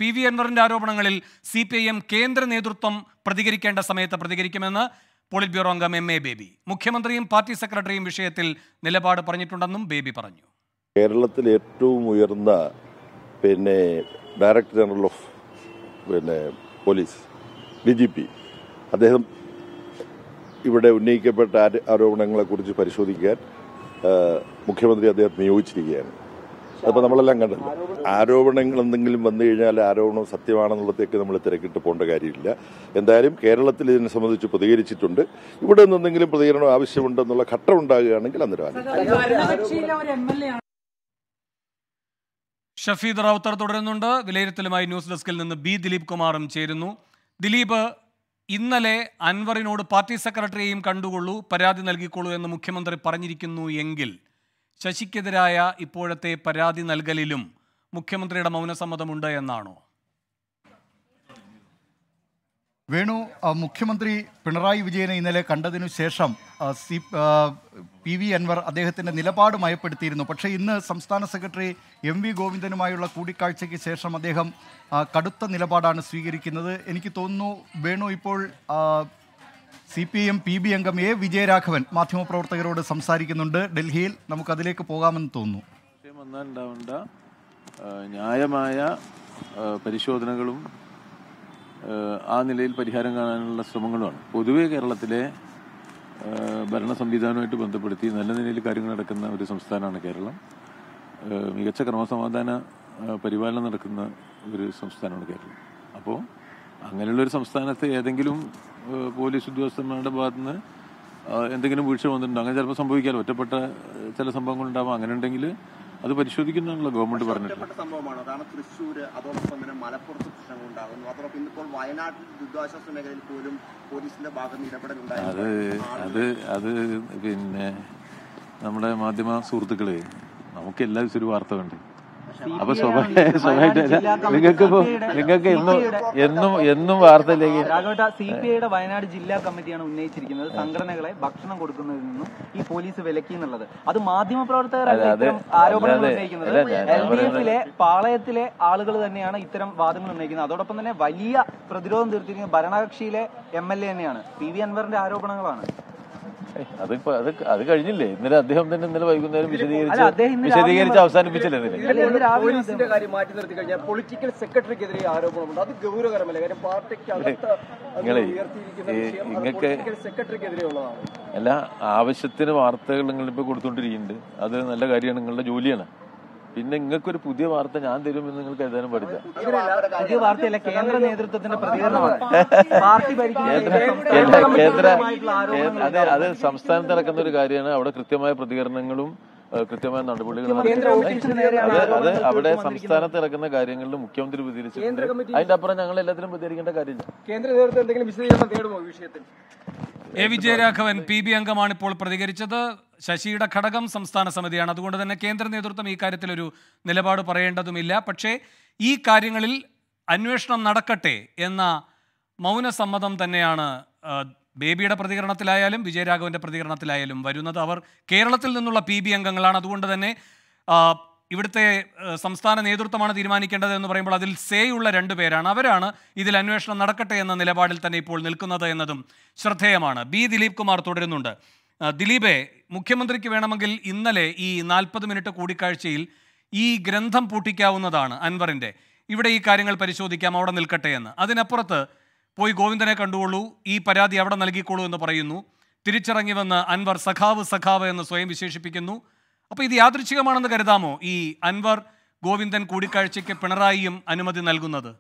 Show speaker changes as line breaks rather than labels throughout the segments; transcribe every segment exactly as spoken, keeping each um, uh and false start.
P V അൻവറിന്റെ ആരോപണങ്ങളിൽ C P I M കേന്ദ്ര നേതൃത്വം പ്രതികരിക്കേണ്ട സമയത്ത് പ്രതികരിക്കുമെന്ന് പോളിറ്റ് ബ്യൂറോ അംഗം എം എ ബേബി. മുഖ്യമന്ത്രിയും പാർട്ടി സെക്രട്ടറിയും വിഷയത്തിൽ നിലപാട് പറഞ്ഞിട്ടുണ്ടെന്നും ബേബി പറഞ്ഞു.
കേരളത്തിൽ ഏറ്റവും ഉയർന്ന പിന്നെ ഡയറക്ടർ ജനറൽ ഓഫ് പിന്നെ പോലീസ് ഡി ജി പി അദ്ദേഹം ഇവിടെ ഉന്നയിക്കപ്പെട്ട ആരോപണങ്ങളെക്കുറിച്ച് പരിശോധിക്കാൻ മുഖ്യമന്ത്രി അദ്ദേഹം നിയോഗിച്ചിരിക്കുകയാണ്. അതിപ്പോൾ നമ്മളെല്ലാം കണ്ടല്ലോ. ആരോപണങ്ങൾ എന്തെങ്കിലും വന്നു കഴിഞ്ഞാൽ ആരോപണം സത്യമാണെന്നുള്ളതൊക്കെ നമ്മൾ തിരക്കിട്ട് പോകേണ്ട കാര്യമില്ല. എന്തായാലും കേരളത്തിൽ ഇതിനെ സംബന്ധിച്ച് പ്രതികരിച്ചിട്ടുണ്ട്. ഇവിടെ നിന്ന് എന്തെങ്കിലും പ്രതികരണം ആവശ്യമുണ്ടെന്നുള്ള ഘട്ടം ഉണ്ടാകുകയാണെങ്കിൽ അന്നേരം
ഷഫീദ് റാവുത്തർ തുടരുന്നുണ്ട്. വിലയിരുത്തലുമായി ന്യൂസ് ഡെസ്കിൽ നിന്ന് ബി ദിലീപ് കുമാറും ചേരുന്നു. ദിലീപ്, ഇന്നലെ അൻവറിനോട് പാർട്ടി സെക്രട്ടറിയെയും കണ്ടുകൊള്ളൂ, പരാതി നൽകിക്കൊള്ളൂ എന്ന് മുഖ്യമന്ത്രി പറഞ്ഞിരിക്കുന്നു എങ്കിൽ ശശിക്കെതിരായ ഇപ്പോഴത്തെ പരാതി നൽകലിലും മുഖ്യമന്ത്രിയുടെ മൗനസമ്മതമുണ്ട് എന്നാണോ?
വേണു, മുഖ്യമന്ത്രി പിണറായി വിജയനെ ഇന്നലെ കണ്ടതിനു ശേഷം സി പി വി അൻവർ അദ്ദേഹത്തിൻ്റെ നിലപാട് മയപ്പെടുത്തിയിരുന്നു. പക്ഷേ ഇന്ന് സംസ്ഥാന സെക്രട്ടറി എം വി ഗോവിന്ദനുമായുള്ള കൂടിക്കാഴ്ചയ്ക്ക് ശേഷം അദ്ദേഹം കടുത്ത നിലപാടാണ് സ്വീകരിക്കുന്നത്. എനിക്ക് തോന്നുന്നു വേണു, ഇപ്പോൾ C P I M P B അംഗം എ വിജയരാഘവൻ മാധ്യമപ്രവർത്തകരോട് സംസാരിക്കുന്നുണ്ട് ഡൽഹിയിൽ. നമുക്കതിലേക്ക് പോകാമെന്ന് തോന്നുന്നു.
വന്നാലുണ്ടാവേണ്ട ന്യായമായ പരിശോധനകളും ആ നിലയിൽ പരിഹാരം കാണാനുള്ള ശ്രമങ്ങളുമാണ്. പൊതുവേ കേരളത്തിലെ ഭരണ സംവിധാനവുമായിട്ട് ബന്ധപ്പെടുത്തി നല്ല നിലയിൽ കാര്യങ്ങൾ നടക്കുന്ന ഒരു സംസ്ഥാനമാണ് കേരളം. മികച്ച ക്രമസമാധാന പരിപാലനം നടക്കുന്ന ഒരു സംസ്ഥാനമാണ് കേരളം. അപ്പോൾ അങ്ങനെയുള്ളൊരു സംസ്ഥാനത്ത് ഏതെങ്കിലും പോലീസ് ഉദ്യോഗസ്ഥന്മാരുടെ ഭാഗത്തുനിന്ന് എന്തെങ്കിലും വീഴ്ച വന്നിട്ടുണ്ടോ? അങ്ങനെ ചിലപ്പോൾ സംഭവിക്കാമല്ലോ. ഒറ്റപ്പെട്ട ചില സംഭവങ്ങളുണ്ടാവാം. അങ്ങനെ ഉണ്ടെങ്കിൽ അത് പരിശോധിക്കുന്നതാണല്ലോ ഗവൺമെന്റ് പറഞ്ഞിട്ടുള്ളത്.
സംഭവമാണോ? കാരണം തൃശ്ശൂര്, അതോടൊപ്പം തന്നെ മലപ്പുറത്ത് പ്രശ്നങ്ങൾ ഉണ്ടാകുന്നു. അതോടൊപ്പം ഇന്നിപ്പോൾ വയനാട്ടിൽ ദുരിതാശ്വാസ മേഖലയിൽ പോലും പോലീസിന്റെ ഭാഗത്ത് ഇടപെടലുണ്ടായി.
അത് അത് അത് പിന്നെ നമ്മുടെ മാധ്യമ സുഹൃത്തുക്കള് നമുക്ക് എല്ലാ ദിവസവും ഒരു വാർത്ത കണ്ട്. അപ്പൊ സ്വാഭാവികമായിട്ട് നിങ്ങൾക്ക് ഇപ്പൊ നിങ്ങൾക്ക് എന്നും എന്നും എന്നും വാർത്തയിലേക്ക്
സി പി ഐയുടെ വയനാട് ജില്ലാ കമ്മിറ്റിയാണ് ഉന്നയിച്ചിരിക്കുന്നത് സംഘടനകളെ ഭക്ഷണം കൊടുക്കുന്നതിൽ നിന്നും ഈ പോലീസ് വിലക്കി എന്നുള്ളത്. അത് മാധ്യമ പ്രവർത്തകരല്ല ഇത്തരം ആരോപണങ്ങൾ ഉന്നയിക്കുന്നത്. എൽ ഡി എഫിലെ പാളയത്തിലെ ആളുകൾ തന്നെയാണ് ഇത്തരം വാദങ്ങൾ ഉന്നയിക്കുന്നത്. അതോടൊപ്പം തന്നെ വലിയ പ്രതിരോധം തീർത്തിരിക്കുന്നത് ഭരണകക്ഷിയിലെ എം എൽ എ തന്നെയാണ്. പി വി അൻവറിന്റെ ആരോപണങ്ങളാണ്.
അതിപ്പോ അത് അത് കഴിഞ്ഞില്ലേ? ഇന്നലെ അദ്ദേഹം തന്നെ ഇന്നലെ വൈകുന്നേരം വിശദീകരിച്ച് വിശദീകരിച്ച് അവസാനിപ്പിച്ചില്ലേ?
പോലീസിന്റെ കാര്യം മാറ്റി നിർത്തി കഴിഞ്ഞാൽ പൊളിറ്റിക്കൽ സെക്രട്ടറിക്കെതിരെ ആരോപണമുണ്ട്. അത് ഗൗരവകരമല്ല. കാര്യം പാർട്ടിക്ക്
നിങ്ങളെ ഇങ്ങക്ക്
സെക്രട്ടറിക്കെതിരെയുള്ളതാണ്.
അല്ല, ആവശ്യത്തിന് വാർത്തകൾ നിങ്ങളിപ്പോ കൊടുത്തോണ്ടിരിക്കുന്നുണ്ട്. അത് നല്ല കാര്യമാണ്, നിങ്ങളുടെ ജോലിയാണ്. പിന്നെ നിങ്ങൾക്കൊരു പുതിയ വാർത്ത ഞാൻ തരുമെന്ന് നിങ്ങൾ കരുതാനും പാടില്ല.
പുതിയ വാർത്തയല്ല, കേന്ദ്ര നേതൃത്വത്തിന്റെ പ്രതികരണമാണ്.
കേന്ദ്ര അതെ അത് സംസ്ഥാനത്ത് നടക്കുന്ന ഒരു കാര്യമാണ്. അവിടെ കൃത്യമായ പ്രതികരണങ്ങളും കൃത്യമായ നടപടികളും അത് അത് അവിടെ സംസ്ഥാനത്ത് നടക്കുന്ന കാര്യങ്ങളിൽ മുഖ്യമന്ത്രി പ്രതികരിച്ചിട്ടുണ്ട്. അതിന്റെ അപ്പുറം ഞങ്ങൾ എല്ലാത്തിനും പ്രതികരിക്കേണ്ട കാര്യമില്ല.
കേന്ദ്ര നേതൃത്വം എന്തെങ്കിലും വിശദീകരണം തേടുമോ വിഷയത്തിൽ?
എ വിജയരാഘവൻ പി ബി അംഗമാണ് ഇപ്പോൾ പ്രതികരിച്ചത്. ശശിയുടെ ഘടകം സംസ്ഥാന സമിതിയാണ്. അതുകൊണ്ട് തന്നെ കേന്ദ്ര നേതൃത്വം ഈ കാര്യത്തിലൊരു നിലപാട് പറയേണ്ടതുമില്ല. പക്ഷേ ഈ കാര്യങ്ങളിൽ അന്വേഷണം നടക്കട്ടെ എന്ന മൗനസമ്മതം തന്നെയാണ് ബേബിയുടെ പ്രതികരണത്തിലായാലും വിജയരാഘവന്റെ പ്രതികരണത്തിലായാലും വരുന്നത്. അവർ കേരളത്തിൽ നിന്നുള്ള പി ബി അംഗങ്ങളാണ്. അതുകൊണ്ട് തന്നെ ഇവിടുത്തെ സംസ്ഥാന നേതൃത്വമാണ് തീരുമാനിക്കേണ്ടത് എന്ന് പറയുമ്പോൾ അതിൽ സേയുള്ള രണ്ടു പേരാണ്. അവരാണ് ഇതിൽ അന്വേഷണം നടക്കട്ടെ എന്ന നിലപാടിൽ തന്നെ ഇപ്പോൾ നിൽക്കുന്നത് എന്നതും ശ്രദ്ധേയമാണ്. ബി ദിലീപ് കുമാർ തുടരുന്നുണ്ട്. ദിലീപേ, മുഖ്യമന്ത്രിക്ക് വേണമെങ്കിൽ ഇന്നലെ ഈ നാൽപ്പത് മിനിറ്റ് കൂടിക്കാഴ്ചയിൽ ഈ ഗ്രന്ഥം പൂട്ടിക്കാവുന്നതാണ് അൻവറിൻ്റെ. ഇവിടെ ഈ കാര്യങ്ങൾ പരിശോധിക്കാം, അവിടെ നിൽക്കട്ടെ എന്ന്. അതിനപ്പുറത്ത് പോയി ഗോവിന്ദനെ കണ്ടുകൊള്ളൂ, ഈ പരാതി അവിടെ നൽകിക്കോളൂ എന്ന് പറയുന്നു. തിരിച്ചിറങ്ങി വന്ന് അൻവർ സഖാവ് സഖാവ് എന്ന് സ്വയം വിശേഷിപ്പിക്കുന്നു. അപ്പോൾ ഇത് യാദൃച്ഛികമാണെന്ന് കരുതാമോ ഈ അൻവർ ഗോവിന്ദൻ കൂടിക്കാഴ്ചയ്ക്ക് പിണറായിയും അനുമതി നൽകുന്നത്?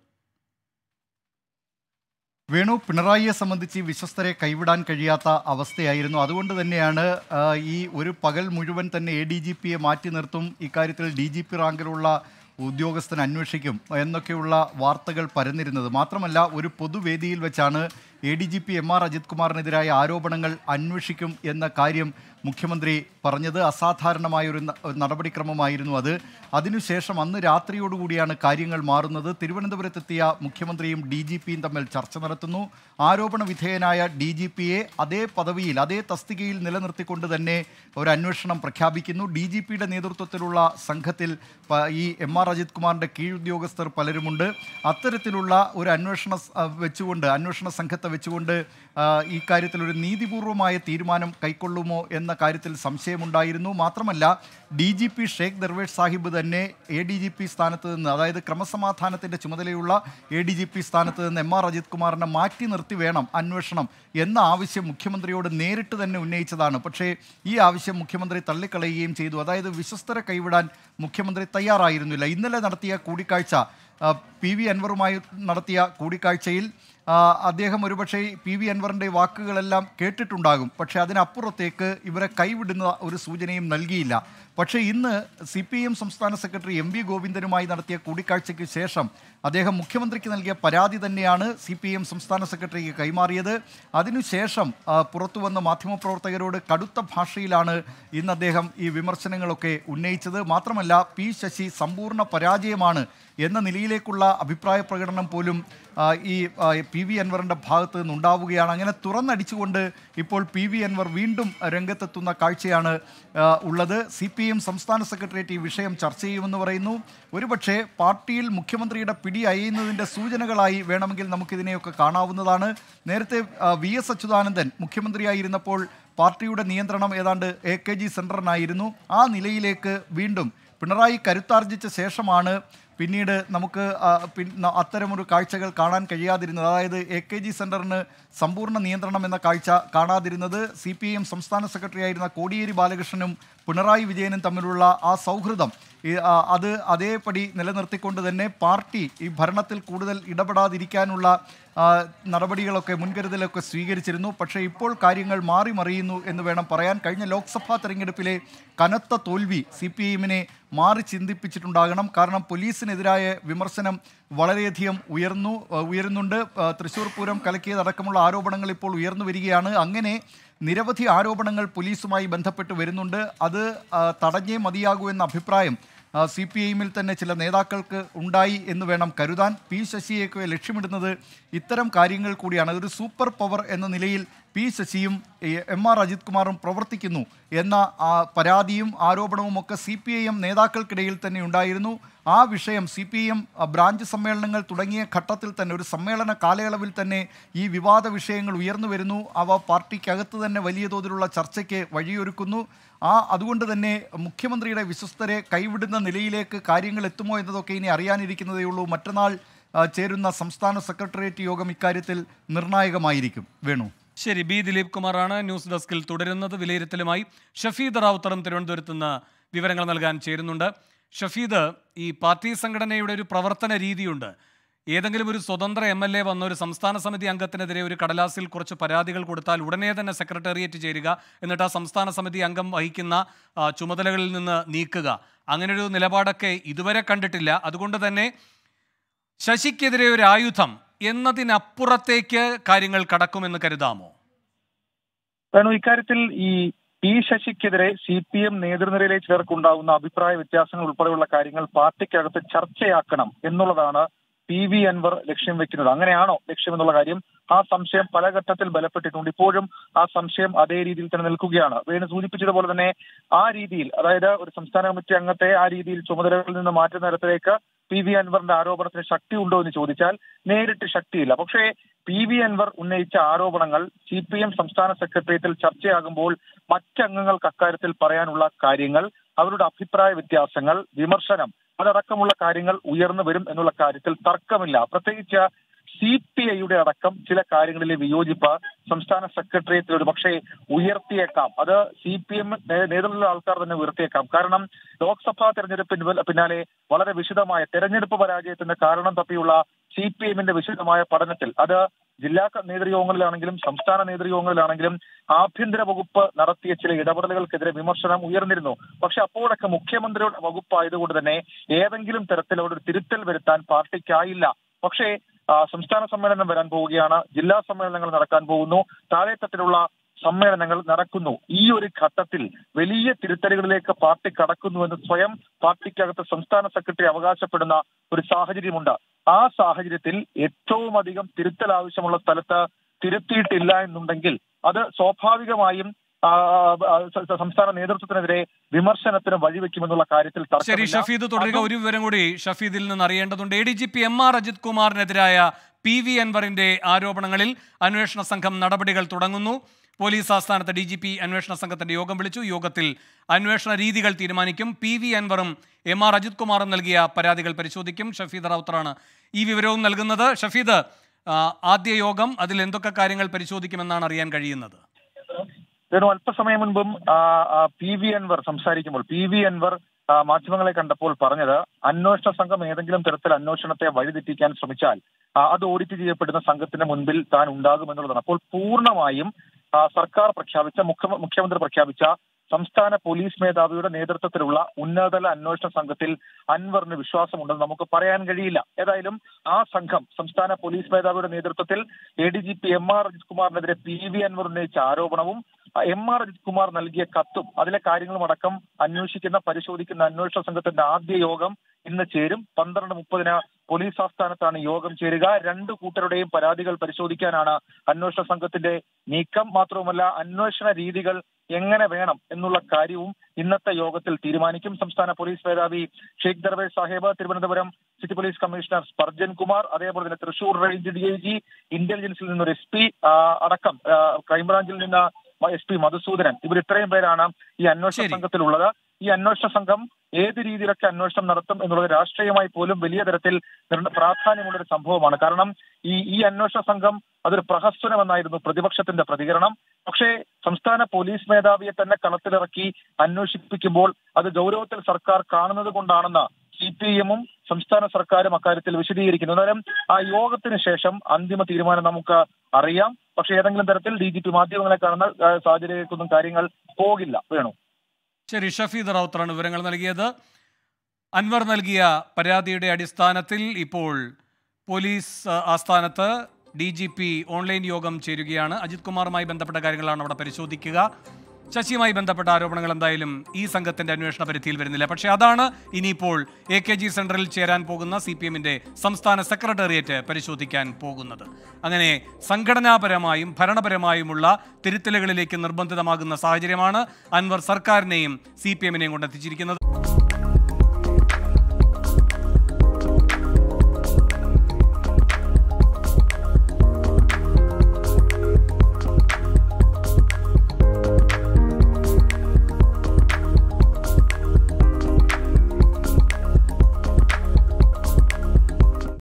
വേണു, പിണറായിയെ സംബന്ധിച്ച് വിശ്വസ്തരെ കൈവിടാൻ കഴിയാത്ത അവസ്ഥയായിരുന്നു. അതുകൊണ്ട് തന്നെയാണ് ഈ ഒരു പകൽ മുഴുവൻ തന്നെ എ ഡി ജി പിയെ മാറ്റി നിർത്തും, ഇക്കാര്യത്തിൽ ഡി ജി പി റാങ്കിലുള്ള ഉദ്യോഗസ്ഥൻ അന്വേഷിക്കും എന്നൊക്കെയുള്ള വാർത്തകൾ പരന്നിരുന്നത്. മാത്രമല്ല, ഒരു പൊതുവേദിയിൽ വെച്ചാണ് A D G P M R Ajith കുമാറിനെതിരായ ആരോപണങ്ങൾ അന്വേഷിക്കും എന്ന കാര്യം മുഖ്യമന്ത്രി പറഞ്ഞത്. അസാധാരണമായ ഒരു നടപടിക്രമമായിരുന്നു അത്. അതിനുശേഷം അന്ന് രാത്രിയോടുകൂടിയാണ് കാര്യങ്ങൾ മാറുന്നത്. തിരുവനന്തപുരത്തെത്തിയ മുഖ്യമന്ത്രിയും ഡി ജി പിയും തമ്മിൽ ചർച്ച നടത്തുന്നു. ആരോപണ വിധേയനായ ഡി ജി പിയെ അതേ പദവിയിൽ അതേ തസ്തികയിൽ നിലനിർത്തിക്കൊണ്ട് തന്നെ ഒരു അന്വേഷണം പ്രഖ്യാപിക്കുന്നു. ഡി ജി പിയുടെ നേതൃത്വത്തിലുള്ള സംഘത്തിൽ ഈ എം ആർ അജിത് കുമാറിൻ്റെ കീഴുദ്യോഗസ്ഥർ പലരുമുണ്ട്. അത്തരത്തിലുള്ള ഒരു അന്വേഷണ വെച്ചുകൊണ്ട് അന്വേഷണ സംഘത്തെ വെച്ചുകൊണ്ട് ഈ കാര്യത്തിൽ ഒരു നീതിപൂർവമായ തീരുമാനം കൈക്കൊള്ളുമോ എന്ന കാര്യത്തിൽ സംശയമുണ്ടായിരുന്നു. മാത്രമല്ല D G P Shaikh Darvesh Sahib തന്നെ എ ഡി ജി പി സ്ഥാനത്ത് നിന്ന്, അതായത് ക്രമസമാധാനത്തിൻ്റെ ചുമതലയുള്ള എ ഡി ജി പി സ്ഥാനത്ത് നിന്ന് എം ആർ അജിത് കുമാറിനെ മാറ്റി നിർത്തി വേണം അന്വേഷണം എന്ന ആവശ്യം മുഖ്യമന്ത്രിയോട് നേരിട്ട് തന്നെ ഉന്നയിച്ചതാണ്. പക്ഷേ ഈ ആവശ്യം മുഖ്യമന്ത്രി തള്ളിക്കളയുകയും ചെയ്തു. അതായത് വിശ്വസ്തരെ കൈവിടാൻ മുഖ്യമന്ത്രി തയ്യാറായിരുന്നില്ല. ഇന്നലെ നടത്തിയ കൂടിക്കാഴ്ച, പി വി അൻവറുമായി നടത്തിയ കൂടിക്കാഴ്ചയിൽ അദ്ദേഹം ഒരുപക്ഷെ പി വി അൻവറിൻ്റെ വാക്കുകളെല്ലാം കേട്ടിട്ടുണ്ടാകും. പക്ഷേ അതിനപ്പുറത്തേക്ക് ഇവരെ കൈവിടുന്ന ഒരു സൂചനയും നൽകിയില്ല. പക്ഷേ ഇന്ന് സി പി എം സംസ്ഥാന സെക്രട്ടറി എം വി ഗോവിന്ദനുമായി നടത്തിയ കൂടിക്കാഴ്ചയ്ക്ക് ശേഷം അദ്ദേഹം മുഖ്യമന്ത്രിക്ക് നൽകിയ പരാതി തന്നെയാണ് സി പി എം സംസ്ഥാന സെക്രട്ടറിക്ക് കൈമാറിയത്. അതിനുശേഷം പുറത്തു വന്ന മാധ്യമപ്രവർത്തകരോട് കടുത്ത ഭാഷയിലാണ് ഇന്ന് അദ്ദേഹം ഈ വിമർശനങ്ങളൊക്കെ ഉന്നയിച്ചത്. മാത്രമല്ല പി ശശി സമ്പൂർണ്ണ പരാജയമാണ് എന്ന നിലയിലേക്കുള്ള അഭിപ്രായ പ്രകടനം പോലും ഈ പി വി അൻവറിൻ്റെ ഭാഗത്ത് നിന്നുണ്ടാവുകയാണ്. അങ്ങനെ തുറന്നടിച്ചുകൊണ്ട് ഇപ്പോൾ പി വി അൻവർ വീണ്ടും രംഗത്തെത്തുന്ന കാഴ്ചയാണ് ഉള്ളത്. സി പി എം സംസ്ഥാന സെക്രട്ടേറിയറ്റ് ഈ വിഷയം ചർച്ച ചെയ്യുമെന്ന് പറയുന്നു. ഒരുപക്ഷെ പാർട്ടിയിൽ മുഖ്യമന്ത്രിയുടെ പിടി അയയുന്നതിൻ്റെ സൂചനകളായി വേണമെങ്കിൽ നമുക്കിതിനെയൊക്കെ കാണാവുന്നതാണ്. നേരത്തെ വി എസ് അച്യുതാനന്ദൻ മുഖ്യമന്ത്രിയായിരുന്നപ്പോൾ പാർട്ടിയുടെ നിയന്ത്രണം ഏതാണ്ട് എ കെ ജി സെൻറ്ററിനായിരുന്നു. ആ നിലയിലേക്ക് വീണ്ടും പിണറായി കരുത്താർജിച്ച ശേഷമാണ് പിന്നീട് നമുക്ക് അത്തരമൊരു കാഴ്ചകൾ കാണാൻ കഴിയാതിരുന്നത്. അതായത് എ കെ ജി സെൻറ്ററിന് സമ്പൂർണ്ണ നിയന്ത്രണം എന്ന കാഴ്ച കാണാതിരുന്നത് സി പി ഐ എം സംസ്ഥാന സെക്രട്ടറി ആയിരുന്ന കോടിയേരി ബാലകൃഷ്ണനും പിണറായി വിജയനും തമ്മിലുള്ള ആ സൗഹൃദം അത് അതേപടി നിലനിർത്തിക്കൊണ്ട് തന്നെ പാർട്ടി ഈ ഭരണത്തിൽ കൂടുതൽ ഇടപെടാതിരിക്കാനുള്ള നടപടികളൊക്കെ മുൻകരുതലൊക്കെ സ്വീകരിച്ചിരുന്നു. പക്ഷേ ഇപ്പോൾ കാര്യങ്ങൾ മാറി മറിയുന്നു എന്ന് വേണം പറയാൻ. കഴിഞ്ഞ ലോക്സഭാ തെരഞ്ഞെടുപ്പിലെ കനത്ത തോൽവി സി പി ഐ എമ്മിനെ മാറി ചിന്തിപ്പിച്ചിട്ടുണ്ടാകണം. കാരണം പോലീസിനെതിരായ വിമർശനം വളരെയധികം ഉയർന്നു ഉയരുന്നുണ്ട്. തൃശ്ശൂർ പൂരം കലക്കിയതടക്കമുള്ള ആരോപണങ്ങൾ ഇപ്പോൾ ഉയർന്നു വരികയാണ്. അങ്ങനെ നിരവധി ആരോപണങ്ങൾ പോലീസുമായി ബന്ധപ്പെട്ട് വരുന്നുണ്ട്. അത് തടഞ്ഞേ മതിയാകൂ എന്ന അഭിപ്രായം സി പി ഐ എമ്മിൽ തന്നെ ചില നേതാക്കൾക്ക് ഉണ്ടായി എന്ന് വേണം കരുതാൻ. പി ശശിയൊക്കെ ലക്ഷ്യമിടുന്നത് ഇത്തരം കാര്യങ്ങൾ കൂടിയാണ്. അതൊരു സൂപ്പർ പവർ എന്ന നിലയിൽ പി ശശിയും എം ആർ അജിത് കുമാറും പ്രവർത്തിക്കുന്നു എന്ന പരാതിയും ആരോപണവും ഒക്കെ സി പി ഐ എം നേതാക്കൾക്കിടയിൽ തന്നെ ഉണ്ടായിരുന്നു. ആ വിഷയം സി പി എം ബ്രാഞ്ച് സമ്മേളനങ്ങൾ തുടങ്ങിയ ഘട്ടത്തിൽ തന്നെ ഒരു സമ്മേളന കാലയളവിൽ തന്നെ ഈ വിവാദ വിഷയങ്ങൾ ഉയർന്നു വരുന്നു. അവ പാർട്ടിക്കകത്ത് തന്നെ വലിയ തോതിലുള്ള ചർച്ചയ്ക്ക് വഴിയൊരുക്കുന്നു. ആ അതുകൊണ്ട് തന്നെ മുഖ്യമന്ത്രിയുടെ വിശ്വസ്തരെ കൈവിടുന്ന നിലയിലേക്ക് കാര്യങ്ങൾ എത്തുമോ എന്നതൊക്കെ ഇനി അറിയാനിരിക്കുന്നതേ ഉള്ളൂ. മറ്റന്നാൾ ചേരുന്ന സംസ്ഥാന സെക്രട്ടേറിയറ്റ് യോഗം ഇക്കാര്യത്തിൽ നിർണായകമായിരിക്കും. വേണു.
ശരി, ബി ദിലീപ് കുമാറാണ് ന്യൂസ് ഡെസ്കിൽ തുടരുന്നത്. വിലയിരുത്തലുമായി ഷഫീദ് റാവുത്തറും തിരുവനന്തപുരത്ത് നിന്ന് വിവരങ്ങൾ നൽകാൻ ചേരുന്നുണ്ട്. ഷഫീദ്, ഈ പാർട്ടി സംഘടനയുടെ ഒരു പ്രവർത്തന രീതിയുണ്ട്. ഏതെങ്കിലും ഒരു സ്വതന്ത്ര എം എൽ എ വന്ന ഒരു സംസ്ഥാന സമിതി അംഗത്തിനെതിരെ ഒരു കടലാസിൽ കുറച്ച് പരാതികൾ കൊടുത്താൽ ഉടനെ തന്നെ സെക്രട്ടേറിയറ്റ് ചേരുക, എന്നിട്ട് ആ സംസ്ഥാന സമിതി അംഗം വഹിക്കുന്ന ചുമതലകളിൽ നിന്ന് നീക്കുക, അങ്ങനൊരു നിലപാടൊക്കെ ഇതുവരെ കണ്ടിട്ടില്ല. അതുകൊണ്ട് തന്നെ ശശിക്കെതിരെ ഒരു ആയുധം എന്നതിനപ്പുറത്തേക്ക് കാര്യങ്ങൾ കടക്കുമെന്ന് കരുതാമോ?
വേണു, ഇക്കാര്യത്തിൽ ഈ പി ശശിക്കെതിരെ സി പി എം നേതൃനിരയിലെ ചിലർക്കുണ്ടാകുന്ന അഭിപ്രായ വ്യത്യാസങ്ങൾ ഉൾപ്പെടെയുള്ള കാര്യങ്ങൾ പാർട്ടിക്കകത്ത് ചർച്ചയാക്കണം എന്നുള്ളതാണ് പി വി അൻവർ ലക്ഷ്യം വെക്കുന്നത്. അങ്ങനെയാണോ ലക്ഷ്യം എന്നുള്ള കാര്യം, ആ സംശയം പല ഘട്ടത്തിൽ ബലപ്പെട്ടിട്ടുണ്ട്. ഇപ്പോഴും ആ സംശയം അതേ രീതിയിൽ തന്നെ നിൽക്കുകയാണ്. വേണു സൂചിപ്പിച്ചതുപോലെ തന്നെ ആ രീതിയിൽ, അതായത് ഒരു സംസ്ഥാന കമ്മിറ്റി അംഗത്തെ ആ രീതിയിൽ ചുമതലകളിൽ നിന്ന് മാറ്റുന്ന തരത്തിലേക്ക് പി വി അൻവറിന്റെ ആരോപണത്തിന് ശക്തി ഉണ്ടോ എന്ന് ചോദിച്ചാൽ നേരിട്ട് ശക്തിയില്ല. പക്ഷേ പി വി അൻവർ ഉന്നയിച്ച ആരോപണങ്ങൾ സി പി എം സംസ്ഥാന സെക്രട്ടേറിയറ്റിൽ ചർച്ചയാകുമ്പോൾ മറ്റംഗങ്ങൾക്ക് അക്കാര്യത്തിൽ പറയാനുള്ള കാര്യങ്ങൾ, അവരുടെ അഭിപ്രായ വ്യത്യാസങ്ങൾ, വിമർശനം, അതടക്കമുള്ള കാര്യങ്ങൾ ഉയർന്നു വരും എന്നുള്ള കാര്യത്തിൽ തർക്കമില്ല. പ്രത്യേകിച്ച് സി പി ഐയുടെ അടക്കം ചില കാര്യങ്ങളിലെ വിയോജിപ്പ് സംസ്ഥാന സെക്രട്ടേറിയറ്റിൽ ഒരു പക്ഷേ ഉയർത്തിയേക്കാം. അത് സി പി എം നേതൃത്വത്തിലുള്ള ആൾക്കാർ തന്നെ ഉയർത്തിയേക്കാം. കാരണം ലോക്സഭാ തെരഞ്ഞെടുപ്പിന് പിന്നാലെ വളരെ വിശദമായ തെരഞ്ഞെടുപ്പ് പരാജയത്തിന്റെ കാരണം തപ്പിയുള്ള സി പി എമ്മിന്റെ വിശദമായ പഠനത്തിൽ അത് ജില്ലാ നേതൃയോഗങ്ങളിലാണെങ്കിലും സംസ്ഥാന നേതൃയോഗങ്ങളിലാണെങ്കിലും ആഭ്യന്തര വകുപ്പ് നടത്തിയ ചില ഇടപെടലുകൾക്കെതിരെ വിമർശനം ഉയർന്നിരുന്നു. പക്ഷെ അപ്പോഴൊക്കെ മുഖ്യമന്ത്രിയുടെ വകുപ്പായതുകൊണ്ട് തന്നെ ഏതെങ്കിലും തരത്തിലുള്ള ഒരു തിരുത്തൽ വരുത്താൻ പാർട്ടിക്കായില്ല. പക്ഷേ സംസ്ഥാന സമ്മേളനം വരാൻ പോവുകയാണ്, ജില്ലാ സമ്മേളനങ്ങൾ നടക്കാൻ പോകുന്നു, താഴെത്തട്ടിലുള്ള സമ്മേളനങ്ങൾ നടക്കുന്നു. ഈ ഒരു ഘട്ടത്തിൽ വലിയ തിരുത്തലുകളിലേക്ക് പാർട്ടി കടക്കുന്നുവെന്ന് സ്വയം പാർട്ടിക്കകത്ത് സംസ്ഥാന സെക്രട്ടറി അവകാശപ്പെടുന്ന ഒരു സാഹചര്യമുണ്ട്. ആ സാഹചര്യത്തിൽ ഏറ്റവും അധികം തിരുത്തൽ ആവശ്യമുള്ള സ്ഥലത്ത് തിരുത്തിയിട്ടില്ല എന്നുണ്ടെങ്കിൽ അത് സ്വാഭാവികമായും സംസ്ഥാന നേതൃത്വത്തിനെതിരെ വിമർശനത്തിന് വഴിവെക്കുമെന്നുള്ള കാര്യത്തിൽ
ശരി. ഷഫീദ് തുടരുക. ഒരു വിവരം കൂടി ഷഫീദിൽ നിന്ന് അറിയേണ്ടതുണ്ട്. A D G P M R Ajith കുമാറിനെതിരായ പി വി അൻവറിന്റെ ആരോപണങ്ങളിൽ അന്വേഷണ സംഘം നടപടികൾ തുടങ്ങുന്നു. പോലീസ് ആസ്ഥാനത്ത് ഡി ജി പി അന്വേഷണ സംഘത്തിന്റെ യോഗം വിളിച്ചു. യോഗത്തിൽ അന്വേഷണ രീതികൾ തീരുമാനിക്കും. പി വി അൻവറും എം ആർ അജിത് കുമാറും നൽകിയ പരാതികൾ പരിശോധിക്കും. ഷഫീദ് റാവുത്തറാണ് ഈ വിവരവും നൽകുന്നത്. ഷഫീദ്, ആദ്യ യോഗം, അതിൽ എന്തൊക്കെ കാര്യങ്ങൾ പരിശോധിക്കുമെന്നാണ് അറിയാൻ കഴിയുന്നത്?
അല്പസമയം മുൻപും പി വി അൻവർ സംസാരിക്കുമ്പോൾ പി വി അൻവർ മാധ്യമങ്ങളെ കണ്ടപ്പോൾ പറഞ്ഞത് അന്വേഷണ സംഘം ഏതെങ്കിലും തരത്തിൽ അന്വേഷണത്തെ വഴിതെറ്റിക്കാൻ ശ്രമിച്ചാൽ അത് ഓഡിറ്റ് ചെയ്യപ്പെടുന്ന സംഘത്തിന്റെ മുൻപിൽ താൻ ഉണ്ടാകുമെന്നുള്ളതാണ്. അപ്പോൾ പൂർണ്ണമായും സർക്കാർ പ്രഖ്യാപിച്ച മുഖ്യ മുഖ്യമന്ത്രി പ്രഖ്യാപിച്ച സംസ്ഥാന പോലീസ് മേധാവിയുടെ നേതൃത്വത്തിലുള്ള ഉന്നതതല അന്വേഷണ സംഘത്തിൽ അൻവറിന് വിശ്വാസമുണ്ടെന്ന് നമുക്ക് പറയാൻ കഴിയില്ല. ഏതായാലും ആ സംഘം സംസ്ഥാന പോലീസ് മേധാവിയുടെ നേതൃത്വത്തിൽ A D G P M R Ajith കുമാറിനെതിരെ പി വി അൻവർ ഉന്നയിച്ച ആരോപണവും എം ആർ അജിത് കുമാർ നൽകിയ കത്തും അതിലെ കാര്യങ്ങളും അടക്കം അന്വേഷിക്കുന്ന പരിശോധിക്കുന്ന അന്വേഷണ സംഘത്തിന്റെ ആദ്യ യോഗം ഇന്ന് ചേരും. പന്ത്രണ്ട് മുപ്പതിന് പോലീസ് ആസ്ഥാനത്താണ് യോഗം ചേരുക. രണ്ടു കൂട്ടരുടെയും പരാതികൾ പരിശോധിക്കാനാണ് അന്വേഷണ സംഘത്തിന്റെ നീക്കം. മാത്രവുമല്ല, അന്വേഷണ രീതികൾ എങ്ങനെ വേണം എന്നുള്ള കാര്യവും ഇന്നത്തെ യോഗത്തിൽ തീരുമാനിക്കും. സംസ്ഥാന പോലീസ് മേധാവി Shaikh Darvesh Sahib, Thiruvananthapuram city police commissioner Spurgeon Kumar, അതേപോലെ തന്നെ Thrissur range D I G, ഇന്റലിജൻസിൽ നിന്നൊരു എസ് പി അടക്കം ക്രൈംബ്രാഞ്ചിൽ നിന്ന് എസ് പി മധുസൂദനൻ, ഇവർ ഇത്രയും പേരാണ് ഈ അന്വേഷണ സംഘത്തിലുള്ളത്. ഈ അന്വേഷണ സംഘം ഏത് രീതിയിലൊക്കെ അന്വേഷണം നടത്തും എന്നുള്ളത് രാഷ്ട്രീയമായി പോലും വലിയ തരത്തിൽ പ്രാധാന്യമുള്ളൊരു സംഭവമാണ്. കാരണം ഈ ഈ അന്വേഷണ സംഘം അതൊരു പ്രഹസനമെന്നായിരുന്നു പ്രതിപക്ഷത്തിന്റെ പ്രതികരണം. പക്ഷേ സംസ്ഥാന പോലീസ് മേധാവിയെ തന്നെ കളത്തിലിറക്കി അന്വേഷിപ്പിക്കുമ്പോൾ അത് ഗൗരവത്തിൽ സർക്കാർ കാണുന്നത് കൊണ്ടാണെന്ന് സി പി എമ്മും സംസ്ഥാന സർക്കാരും അക്കാര്യത്തിൽ വിശദീകരിക്കുന്നു. എന്നാലും ആ യോഗത്തിന് ശേഷം അന്തിമ തീരുമാനം നമുക്ക് അറിയാം. പക്ഷേ ഏതെങ്കിലും തരത്തിൽ ഡി ജി പി മാധ്യമങ്ങളെ കാണുന്ന സാഹചര്യങ്ങൾക്കൊന്നും കാര്യങ്ങൾ പോകില്ല. വേണു.
ശരി, ഷഫീദ് റാവുത്തറാണ് വിവരങ്ങൾ നൽകിയത്. അൻവർ നൽകിയ പരാതിയുടെ അടിസ്ഥാനത്തിൽ ഇപ്പോൾ പോലീസ് ആസ്ഥാനത്ത് ഡി ജി പി ഓൺലൈൻ യോഗം ചേരുകയാണ്. അജിത് കുമാറുമായി ബന്ധപ്പെട്ട കാര്യങ്ങളാണ് അവിടെ പരിശോധിക്കുക. ശശിയുമായി ബന്ധപ്പെട്ട ആരോപണങ്ങൾ എന്തായാലും ഈ സംഘത്തിന്റെ അന്വേഷണ പരിധിയിൽ വരുന്നില്ല. പക്ഷേ അതാണ് ഇനിയിപ്പോൾ എ കെ ജി സെന്ററിൽ ചേരാൻ പോകുന്ന സി പി എമ്മിന്റെ സംസ്ഥാന സെക്രട്ടേറിയറ്റ് പരിശോധിക്കാൻ പോകുന്നത്. അങ്ങനെ സംഘടനാപരമായും ഭരണപരമായുമുള്ള തിരുത്തലുകളിലേക്ക് നിർബന്ധിതമാകുന്ന സാഹചര്യമാണ് അൻവർ സർക്കാരിനെയും സി പി എമ്മിനെയും കൊണ്ടെത്തിച്ചിരിക്കുന്നത്.